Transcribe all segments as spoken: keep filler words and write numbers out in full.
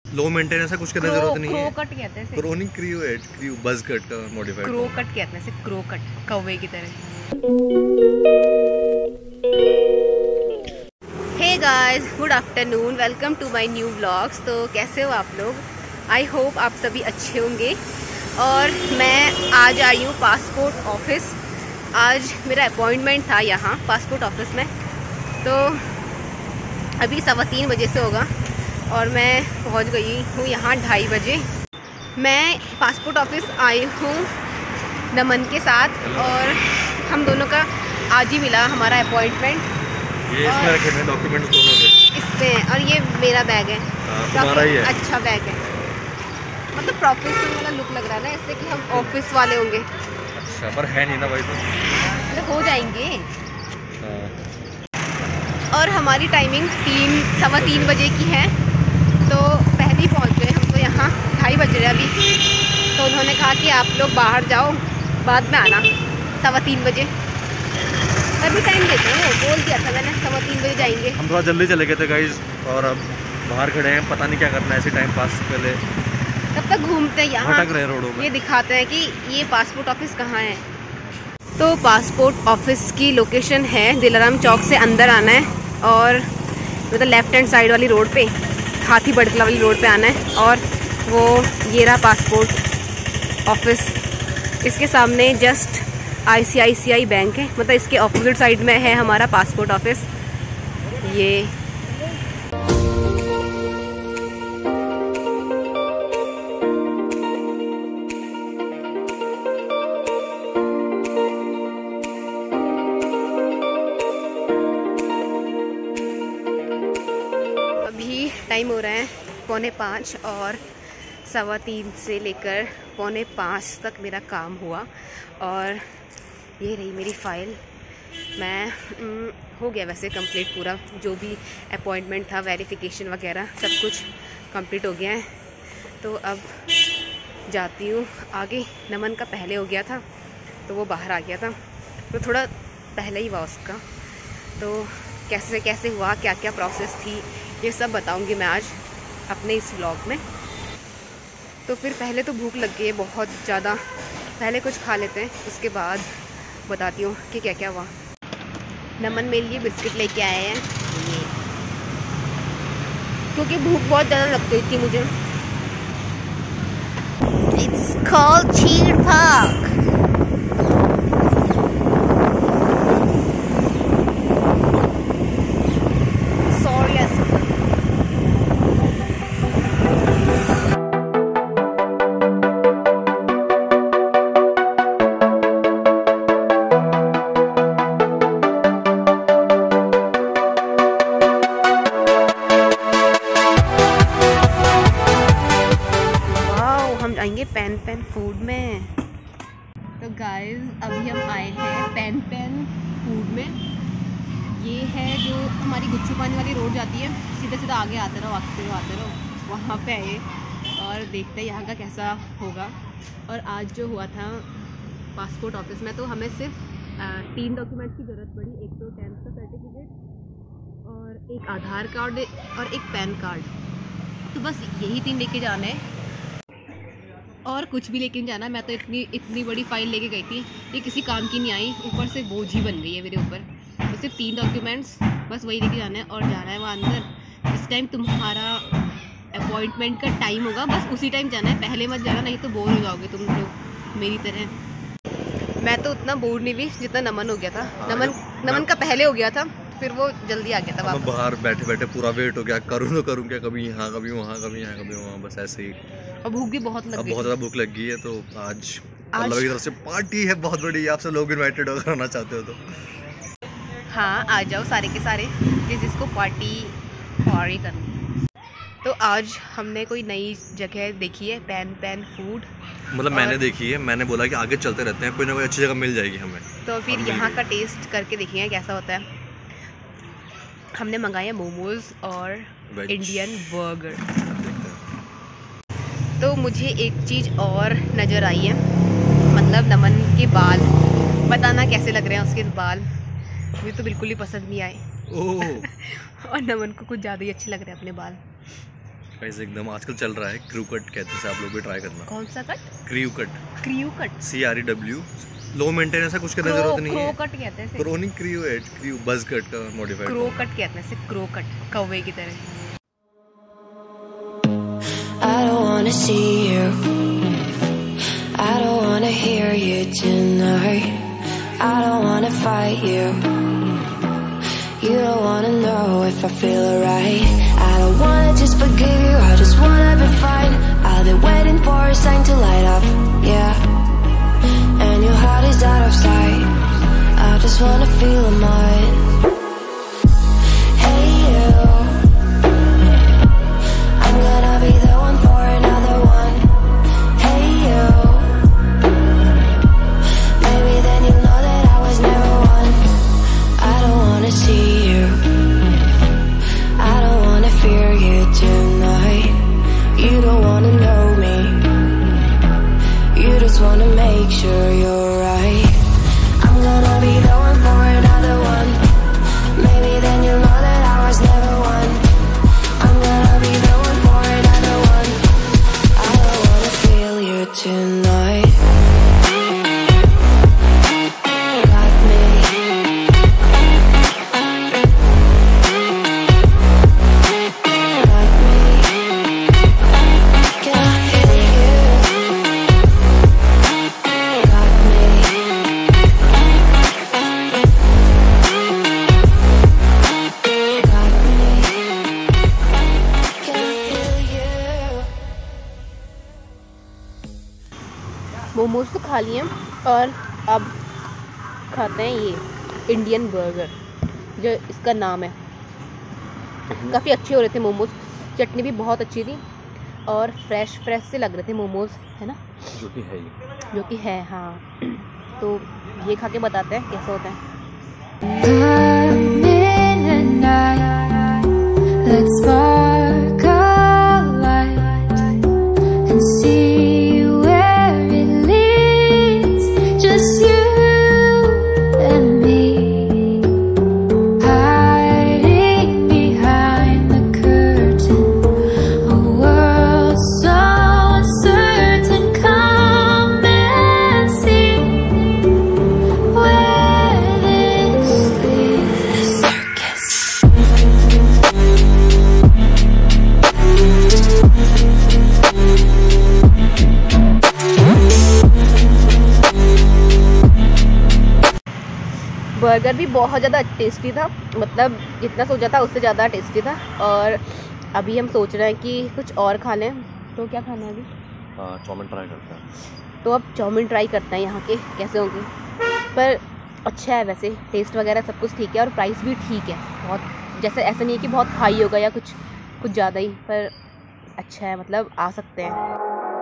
Low maintenance है, कुछ करने की जरूरत नहीं है। क्रो कट कहते हैं, क्रो नहीं, क्रू है, क्रू बज कट का मॉडिफाइड। क्रो कट कहते हैं, सिर्फ क्रो कट, कौवे की तरह। Hey guys, good afternoon, welcome to my new vlogs. तो कैसे हो आप लोग? आई होप आप सभी अच्छे होंगे। और मैं आज आई हूँ पासपोर्ट ऑफिस। आज मेरा अपॉइंटमेंट था यहाँ पासपोर्ट ऑफिस में। तो अभी सवा तीन बजे से होगा और मैं पहुँच गई हूँ यहाँ ढाई बजे। मैं पासपोर्ट ऑफिस आई हूँ नमन के साथ और हम दोनों का आज ही मिला हमारा अपॉइंटमेंट। ये इसमें रखे हैं डॉक्यूमेंट्स दोनों के इसमें, और ये मेरा बैग है। तुम्हारा ही है। अच्छा बैग है, मतलब प्रोफेशनल वाला लुक लग रहा है ना, इससे कि हम ऑफिस वाले होंगे। अच्छा, पर है नहीं ना भाई, तो मतलब हो जाएंगे। और हमारी टाइमिंग तीन सवा तीन बजे की है, तो पहले ही पहुँच गए हम। तो यहाँ ढाई बज रहे अभी, तो उन्होंने कहा कि आप लोग बाहर जाओ, बाद में आना सवा तीन बजे। अभी टाइम देते हैं, वो बोल दिया था मैंने सवा तीन बजे जाएंगे। हम थोड़ा जल्दी चले गए थे गाइस, और अब बाहर खड़े हैं, पता नहीं क्या करना है ऐसे टाइम पास। पहले तब तक घूमते हैं यहाँ, भटक रहे हैं रोडों में। ये दिखाते हैं कि ये पासपोर्ट ऑफिस कहाँ है। तो पासपोर्ट ऑफिस की लोकेशन है दिलाराम चौक से अंदर आना है, और मतलब लेफ्ट हैंड साइड वाली रोड पे, हाथी बड़कला वाली रोड पे आना है। और वो ये रहा पासपोर्ट ऑफिस। इसके सामने just I C I C I bank है, मतलब इसके ऑपोजिट साइड में है हमारा पासपोर्ट ऑफिस। ये अभी टाइम हो रहा है पौने पाँच, और सवा तीन से लेकर पौने पाँच तक मेरा काम हुआ। और ये रही मेरी फ़ाइल। मैं न, हो गया वैसे कंप्लीट पूरा, जो भी अपॉइंटमेंट था, वेरिफिकेशन वगैरह सब कुछ कंप्लीट हो गया है। तो अब जाती हूँ आगे। नमन का पहले हो गया था, तो वो बाहर आ गया था, तो थोड़ा पहले ही हुआ उसका। तो कैसे कैसे हुआ, क्या क्या प्रोसेस थी, ये सब बताऊँगी मैं आज अपने इस व्लॉग में। तो फिर पहले तो भूख लग गई है बहुत ज़्यादा, पहले कुछ खा लेते हैं, उसके बाद बताती हूँ कि क्या क्या हुआ। नमन मेरे लिए बिस्किट लेके आए हैं ये, क्योंकि भूख बहुत ज़्यादा लग गई थी मुझे। It's called Cheed park. आएंगे पैन पैन फूड में। तो गाइस अभी हम आए हैं पैन पैन फूड में। ये है जो हमारी गुच्चू पानी वाली रोड जाती है, सीधा सीधा आगे आते रहो आते रहो आते रहो, वहाँ पे आए और देखते हैं यहाँ का कैसा होगा। और आज जो हुआ था पासपोर्ट ऑफिस में, तो हमें सिर्फ तीन डॉक्यूमेंट की ज़रूरत पड़ी। एक तो टेंथ का सर्टिफिकेट, और एक आधार कार्ड, और एक पैन कार्ड। तो बस यही तीन लेके जाना है, और कुछ भी लेके जाना। मैं तो इतनी इतनी बड़ी फ़ाइल लेके गई थी, ये किसी काम की नहीं आई, ऊपर से बोझ ही बन रही है मेरे ऊपर। तो सिर्फ तीन डॉक्यूमेंट्स, बस वही लेके जाना है और जाना है वहाँ अंदर। इस टाइम तुम्हारा अपॉइंटमेंट का टाइम होगा, बस उसी टाइम जाना है, पहले मत जाना, नहीं तो बोर हो जाओगे तुम लोग मेरी तरह। मैं तो उतना बोर नहीं हुई जितना नमन हो गया था। नमन नमन का पहले हो गया था, फिर वो जल्दी आ गया था वापस। बाहर बैठे बैठे पूरा वेट हो गया, करूँ तो करूँ क्या, कभी यहाँ कभी वहाँ कभी यहाँ कभी वहाँ, बस ऐसे ही। और भूख भी बहुत लग गई, बहुत ज़्यादा भूख लग गई है। तो आज अल्लाह की तरफ से पार्टी है बहुत बड़ी, आप सब लोग इनवाइटेड अगर होना चाहते हो तो। हाँ आ जाओ सारे के सारे, जिस जिसको पार्टी पार्टी करनी। तो आज हमने कोई नई जगह देखी है, पैन पैन फूड। मतलब मैंने देखी है, मैंने बोला कि आगे चलते रहते हैं, कोई ना कोई अच्छी जगह मिल जाएगी हमें। तो फिर यहाँ का टेस्ट करके देखेंगे कैसा होता है। हमने मंगाए मोमोज और इंडियन बर्गर। तो मुझे एक चीज़ और नज़र आई है, मतलब नमन के बाल, बताना कैसे लग रहे हैं उसके बाल। मुझे तो बिल्कुल ही पसंद नहीं आए। और नमन को कुछ ज़्यादा ही अच्छे लग रहे हैं अपने बाल। गाइस एकदम आजकल चल रहा है क्रू कट कहते हैं, आप लोग भी ट्राई करना। कौन सा cut? Crew cut. Crew cut, C R E W, low maintain, ऐसा कुछ करने की जरूरत नहीं है। क्रो कट कहते हैं, क्रो नहीं, क्रू है, क्रू बज कट का मॉडिफाइड। क्रो कट कहते हैं, सिर्फ क्रो कट, कौवे की तरह। I don't wanna see you, I don't wanna hear you tonight, I don't wanna fight you, you don't wanna know if I feel alright, I don't wanna just forgive you, I just wanna be fine, I'll be waiting for a sign to light up, yeah, and your heart is out of sight, I just wanna feel mine. Hey you, I'm gonna be the one for another one. Hey you, maybe then you'll know that I was never one. I don't wanna see you, I don't wanna fear you tonight, you don't wanna know me, you just wanna make sure you're right. I'm gonna be the one for another one, maybe then you'll know that I was never one. I'm gonna be the one for another one, I don't wanna feel you tonight. Got me, got me, can I hear you? Got me, got me, can I hear you? Momos तो खा लिए और अब खाते हैं ये Indian burger, जो इसका नाम है। काफ़ी अच्छे हो रहे थे मोमोज, चटनी भी बहुत अच्छी थी और फ्रेश फ्रेश से लग रहे थे मोमोज, है ना? जो कि है ये, जो कि है, हाँ। तो ये खा के बताते हैं कैसा होता है। I'm in the night, let's spark a light and see where it leads. Just you and me, hiding behind the curtain, a world so uncertain. Come and see where this leads. The circus. Burger भी बहुत ज़्यादा tasty था, मतलब जितना सोचा था उससे ज़्यादा टेस्टी था। और अभी हम सोच रहे हैं कि कुछ और खा लें। तो क्या खाना है अभी? हाँ, चाउमीन ट्राई करते हैं। तो अब चाउमीन ट्राई करते हैं यहाँ के कैसे होंगे। पर अच्छा है वैसे, टेस्ट वगैरह सब कुछ ठीक है और प्राइस भी ठीक है। बहुत जैसे ऐसा नहीं है कि बहुत हाई होगा या कुछ कुछ ज़्यादा ही, पर अच्छा है, मतलब आ सकते हैं।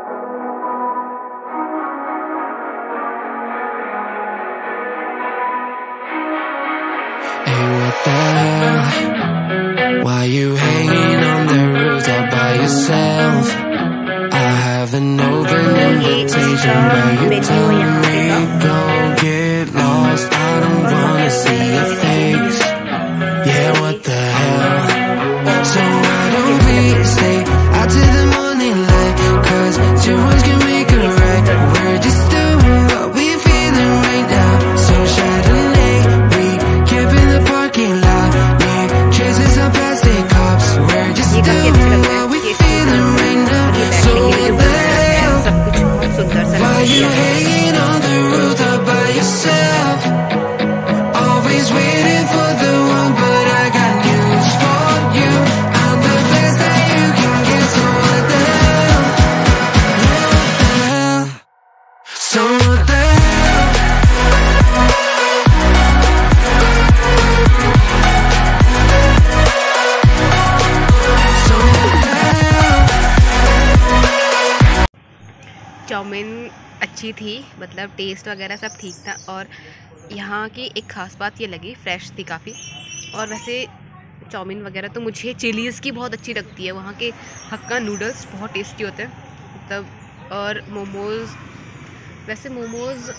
Hey, what the hell? Why you hanging on the rooftop by yourself? I have an open invitation, but you told me go get lost. I don't wanna see your face. Yeah, what the hell? So why don't we stay out till the morning light? Cause two words can make a right. We're just doing what we feeling right now. So Chardonnay, we camp in the parking lot. Need chases some plastic cops. We're just doing what we feeling right now. So what the hell? Why you hanging on the rooftop by yourself? Always waiting for the one, but I got news for you. I'm the best that you can get. So what the hell? What the hell? So what the hell? So what the hell? Chowmein अच्छी थी, मतलब test वगैरह सब ठीक था। और यहाँ की एक ख़ास बात ये लगी, फ्रेश थी काफ़ी। और वैसे चाउमीन वगैरह तो मुझे चिलीज़ की बहुत अच्छी लगती है। वहाँ के हक्का नूडल्स बहुत टेस्टी होते हैं, मतलब। और मोमोज़, वैसे मोमोज़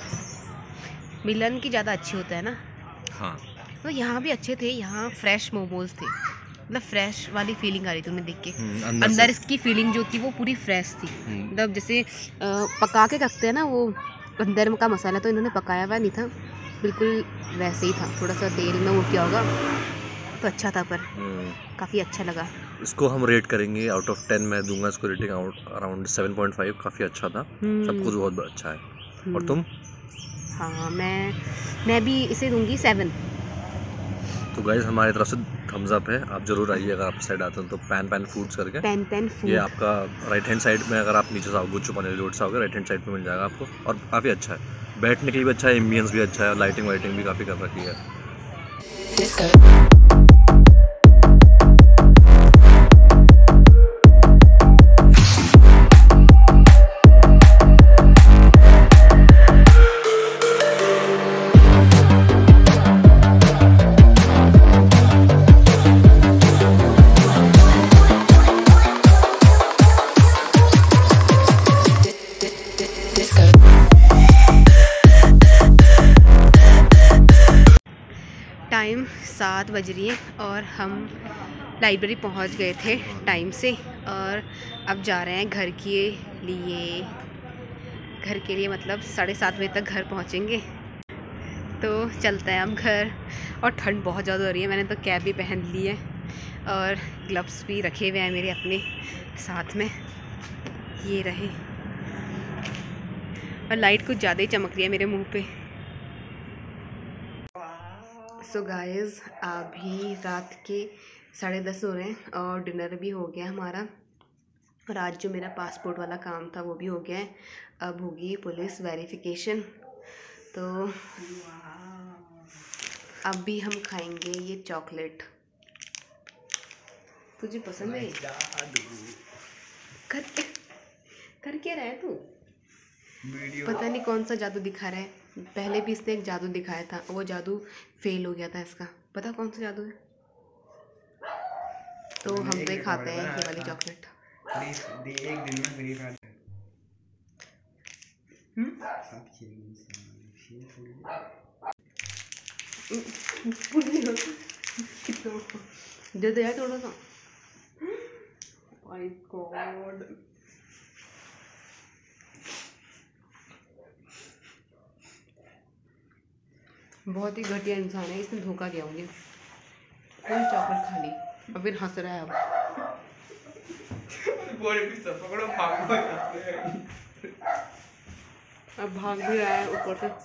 मिलन की ज़्यादा अच्छी होता है ना? हाँ, तो यहाँ भी अच्छे थे, यहाँ फ्रेश मोमोज़ थे। मतलब फ्रेश वाली फीलिंग आ रही थी उन्हें देख के। अंदर, अंदर इसकी फीलिंग जो थी वो पूरी फ्रेश थी। मतलब जैसे पका के रखते हैं ना वो अंदर का मसाला, तो इन्होंने पकाया हुआ नहीं था, बिल्कुल वैसे ही था, थोड़ा सा तेल में वो किया होगा तो अच्छा था, पर काफ़ी अच्छा लगा। इसको हम रेट करेंगे आउट ऑफ टेन, मैं दूंगा इसको rating around seven point five. काफ़ी अच्छा था, सब कुछ बहुत अच्छा है। और तुम? हाँ, मैं मैं भी इसे दूंगी सेवन। तो गाइस हमारी तरफ से थम्स अप है, आप जरूर आइए अगर आप साइड आते हो तो। पैन पैन फूड्स करके, पैन पैन फूड, ये आपका राइट हैंड साइड में, अगर आप नीचे से आओगे गुच्चू पानी रोड से आओगे, राइट हैंड साइड में मिल जाएगा आपको। और काफ़ी अच्छा है, बैठने के लिए भी अच्छा है, एम्बियंस भी अच्छा है, लाइटिंग वाइटिंग भी काफ़ी कर रखी है। टाइम सात बज रही है और हम लाइब्रेरी पहुंच गए थे टाइम से, और अब जा रहे हैं घर के लिए। घर के लिए मतलब साढ़े सात बजे तक घर पहुंचेंगे, तो चलते हैं हम घर। और ठंड बहुत ज़्यादा हो रही है, मैंने तो कैप भी पहन ली है और ग्लव्स भी रखे हुए हैं मेरे अपने साथ में, ये रहे। और लाइट कुछ ज़्यादा ही चमक रही है मेरे मुंह पे। सो गाइस अभी रात के साढ़े दस हो रहे हैं और डिनर भी हो गया हमारा, और आज जो मेरा पासपोर्ट वाला काम था वो भी हो गया है। अब होगी पुलिस वेरिफिकेशन, तो अब भी हम खाएंगे ये चॉकलेट। तुझे पसंद है? कर कर क्या रहा है तू? पता नहीं कौन सा जादू दिखा रहा है। पहले भी इसने एक जादू दिखाया था, वो जादू फेल हो गया था इसका। पता कौन सा जादू है? तो हम तो खाते हैं ये वाली चॉकलेट। एक दिन में फ्री फायर दे दे यार थोड़ा सा। माय गॉड, बहुत ही घटिया इंसान है, इसने धोखा किया मुझे। कोई चॉकलेट खा ली और फिर हंस रहा है। अब अब भाग भी रहा है ऊपर से।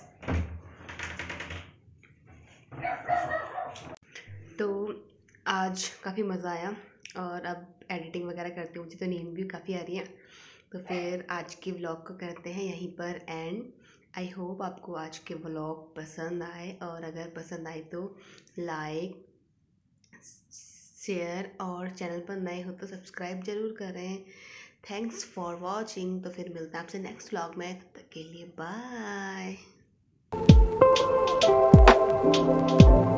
तो आज काफ़ी मज़ा आया, और अब एडिटिंग वगैरह करती हूँ, मुझे तो नींद भी काफ़ी आ रही है। तो फिर आज की व्लॉग को करते हैं यहीं पर एंड। आई होप आपको आज के व्लॉग पसंद आए, और अगर पसंद आए तो लाइक शेयर, और चैनल पर नए हो तो सब्सक्राइब ज़रूर करें। Thanks for watching. तो फिर मिलते हैं आपसे नेक्स्ट व्लॉग में, तब तक के लिए बाय।